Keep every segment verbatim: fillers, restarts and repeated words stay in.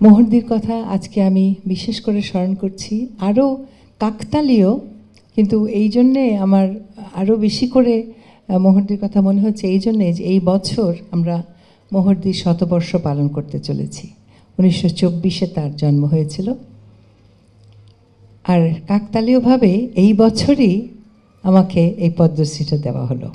মোহরদির কথা আজকে আমি বিশেষ করে স্মরণ করছি, আরও কাকতালীয়, কিন্তু এই জন্যে আমার আরও বেশি করে মোহরদির কথা মনে হচ্ছে এই জন্যে যে এই বছর আমরা মোহরদির শতবর্ষ পালন করতে চলেছি। উনিশশো চব্বিশে তার জন্ম হয়েছিল, আর কাকতালীয়ভাবে এই বছরই আমাকে এই পদ্মশ্রীটা দেওয়া হলো।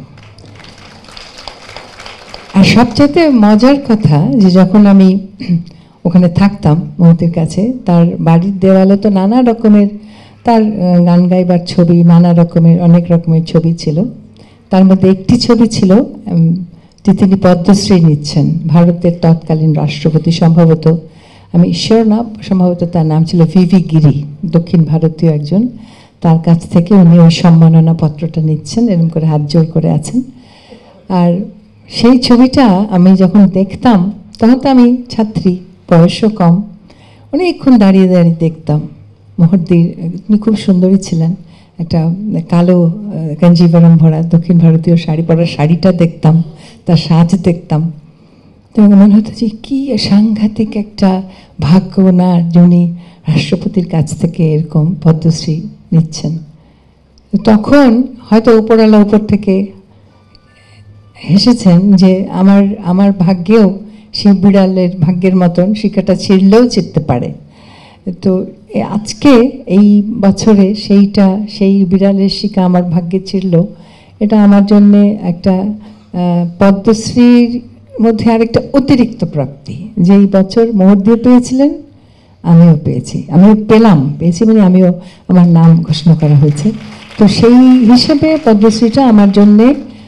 আর সবচেয়ে মজার কথা যে যখন আমি ওখানে থাকতাম মোহরদির কাছে, তার বাড়ির দেওয়ালে তো নানা রকমের তার গান গাইবার ছবি, নানা রকমের অনেক রকমের ছবি ছিল। তার মধ্যে একটি ছবি ছিল যে তিনি পদ্মশ্রী নিচ্ছেন, ভারতের তৎকালীন রাষ্ট্রপতি, সম্ভবত আমি শিওর না, সম্ভবত তার নাম ছিল ভিভি গিরি, দক্ষিণ ভারতীয় একজন। তার কাছ থেকে উনি ওই সম্মাননা পত্রটা নিচ্ছেন, এরকম করে হাত জোড় করে আছেন। আর সেই ছবিটা আমি যখন দেখতাম, তখন তো আমি ছাত্রী, বয়সও কম, অনেকক্ষণ দাঁড়িয়ে দাঁড়িয়ে দেখতাম। মোহরদির উনি খুব সুন্দরী ছিলেন, একটা কালো কাঞ্জিভারাম ভরা দক্ষিণ ভারতীয় শাড়ি পরা, শাড়িটা দেখতাম, তার সাজ দেখতাম, তো মনে হতো যে কী সাংঘাতিক একটা ভাগ্য না যিনি রাষ্ট্রপতির কাছ থেকে এরকম পদ্মশ্রী নিচ্ছেন। তখন হয়তো উপরওয়ালা উপর থেকে হেসেছেন যে আমার আমার ভাগ্যেও সেই বিড়ালের ভাগ্যের মতন শিকাটা ছিঁড়লেও চিরতে পারে। তো আজকে এই বছরে সেইটা, সেই বিড়ালের শিকা আমার ভাগ্যে ছিঁড়ল, এটা আমার জন্যে একটা পদ্মশ্রীর মধ্যে আরেকটা অতিরিক্ত প্রাপ্তি। যে এই বছর মোহরদি পেয়েছিলেন, আমিও পেয়েছি, আমিও পেলাম, পেয়েছি মানে আমিও, আমার নাম ঘোষণা করা হয়েছে। তো সেই হিসেবে পদ্মশ্রীটা আমার জন্যে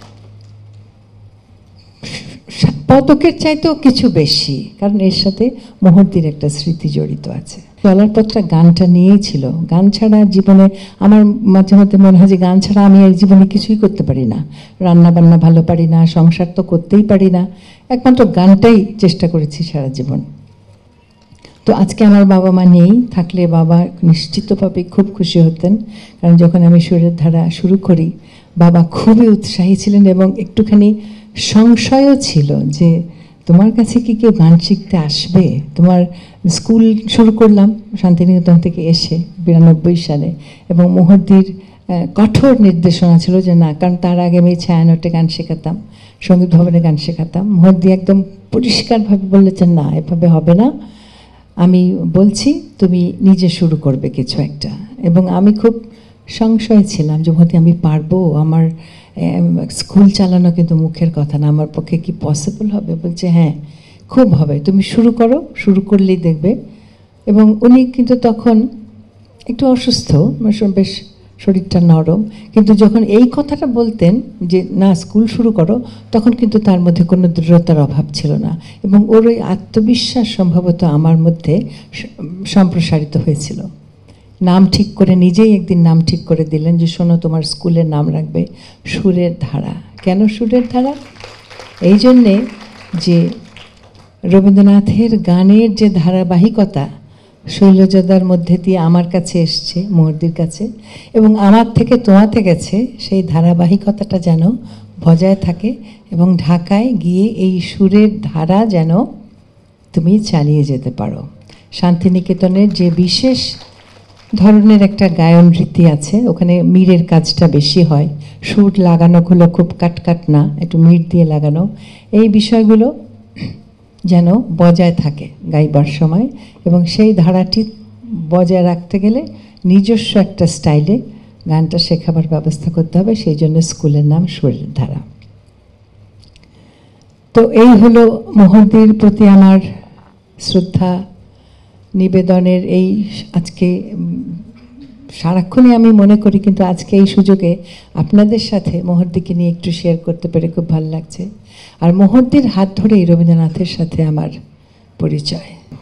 পদকের চাইতেও কিছু বেশি, কারণ এর সাথে মোহরদির একটা স্মৃতি জড়িত আছে। চলার পথটা গানটা নিয়েই ছিল। গান ছাড়া জীবনে আমার মাঝে মধ্যে মনে হয় যে গান ছাড়া আমি এই জীবনে কিছুই করতে পারি না, রান্না বান্না ভালো পারি না, সংসার তো করতেই পারি না, একমাত্র গানটাই চেষ্টা করেছি সারা জীবন। তো আজকে আমার বাবা মা নেই, থাকলে বাবা নিশ্চিতভাবে খুব খুশি হতেন, কারণ যখন আমি সুরের ধারা শুরু করি বাবা খুবই উৎসাহী ছিলেন এবং একটুখানি সংশয়ও ছিল যে তোমার কাছে কি কেউ গান শিখতে আসবে। তোমার স্কুল শুরু করলাম শান্তিনিকেতন থেকে এসে বিরানব্বই সালে, এবং মোহরদির কঠোর নির্দেশনা ছিল যে না, কারণ তার আগে আমি ছায়ানটে গান শেখাতাম, সঙ্গীত ভবনে গান শেখাতাম। মোহরদি একদম পরিষ্কারভাবে বলেছেন না, এভাবে হবে না, আমি বলছি তুমি নিজে শুরু করবে কিছু একটা। এবং আমি খুব সংশয় ছিলাম যে মোহরদি আমি পারবো, আমার স্কুল চালানো কিন্তু মুখের কথা না, আমার পক্ষে কি পসিবল হবে। বলছে হ্যাঁ খুব হবে, তুমি শুরু করো, শুরু করলেই দেখবে। এবং উনি কিন্তু তখন একটু অসুস্থ, বেশ শরীরটা নরম, কিন্তু যখন এই কথাটা বলতেন যে না স্কুল শুরু করো, তখন কিন্তু তার মধ্যে কোনো দৃঢ়তার অভাব ছিল না, এবং ওর ওই আত্মবিশ্বাস সম্ভবত আমার মধ্যে সম্প্রসারিত হয়েছিল। নাম ঠিক করে, নিজেই একদিন নাম ঠিক করে দিলেন যে শোনো তোমার স্কুলের নাম রাখবে সুরের ধারা। কেন সুরের ধারা? এই জন্যে যে রবীন্দ্রনাথের গানের যে ধারাবাহিকতা শৈলজাদার মধ্যে দিয়ে আমার কাছে এসছে, মোহরদির কাছে, এবং আমার থেকে তোমাতে গেছে, সেই ধারাবাহিকতাটা যেন বজায় থাকে এবং ঢাকায় গিয়ে এই সুরের ধারা যেন তুমি চালিয়ে যেতে পারো। শান্তিনিকেতনের যে বিশেষ ধরনের একটা গায়ন রীতি আছে, ওখানে মীরের কাজটা বেশি হয়, সুর লাগানোগুলো খুব কাটকাট না, একটু মীর দিয়ে লাগানো, এই বিষয়গুলো যেন বজায় থাকে গাইবার সময়। এবং সেই ধারাটি বজায় রাখতে গেলে নিজস্ব একটা স্টাইলে গানটা শেখাবার ব্যবস্থা করতে হবে, সেই জন্য স্কুলের নাম সুরের ধারা। তো এই হলো মোহরদির প্রতি আমার শ্রদ্ধা নিবেদনের এই আজকে সারাক্ষণই আমি মনে করি, কিন্তু আজকে এই সুযোগে আপনাদের সাথে মোহরদিকে নিয়ে একটু শেয়ার করতে পেরে খুব ভালো লাগছে। আর মোহরদির হাত ধরেই রবীন্দ্রনাথের সাথে আমার পরিচয়।